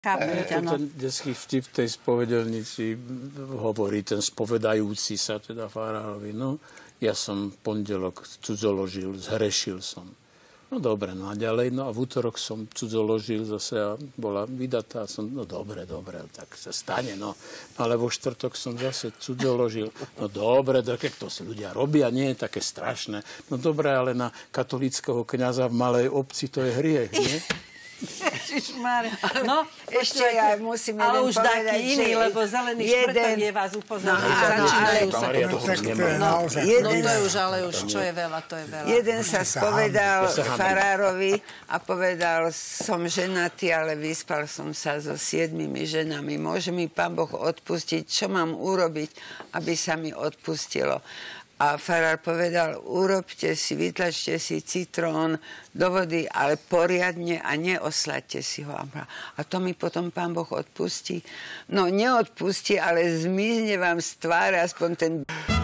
Ten detský vtip tej spovedelnici hovorí ten spovedajúci sa, teda farárovi. No, ja som pondelok cudzoložil, zhrešil som. No dobre, no a ďalej, no a v útorok som cudzoložil zase a bola vydatá. No dobre, tak sa stane, no. Ale vo štvrtok som zase cudzoložil. No dobre, tak to si ľudia robia, nie je také strašné. No dobre, ale na katolíckeho kňaza v malej obci to je hriech, nie? Ježišmária. No, ešte ja musím jeden už povedať, taký iný, lebo zelený štvrtok je vás upozorniť. Začínajú sa. No to je už, ale už, čo je veľa, to je veľa. Jeden sa spovedal farárovi a povedal, som ženatý, ale vyspal som sa so 7 ženami. Môže mi Pán Boh odpustiť? Čo mám urobiť, aby sa mi odpustilo? A farár povedal, urobte si, vytlačte si citrón do vody, ale poriadne a neoslaďte si ho. A to mi potom Pán Boh odpustí. No neodpustí, ale zmizne vám z tváre aspoň ten...